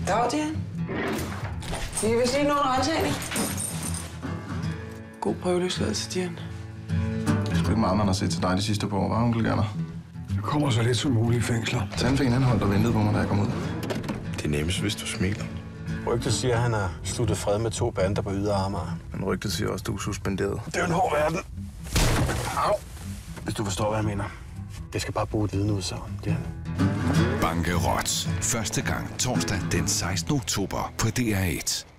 Dag, Dian. Vi kan vist lige nå en ransagning. God prøveløsladelse, Dian. Det er sgu ikke meget, man har set til dig de sidste par år, var onkel Gerner? Jeg kommer så lidt som muligt i fængsler. Tandfen han holdt og ventede på mig, da jeg kom ud. Det er nemmest, hvis du smiler. Rygtet siger, at han har sluttet fred med 2 bander på Ydre Amager. Men rygtet siger også, at du er suspenderet. Det er en hård verden. Au. Hvis du forstår, hvad jeg mener. Jeg skal bare bruge et vidneudsagn, Dian. Bankerot. Første gang torsdag den 16. oktober på DR1.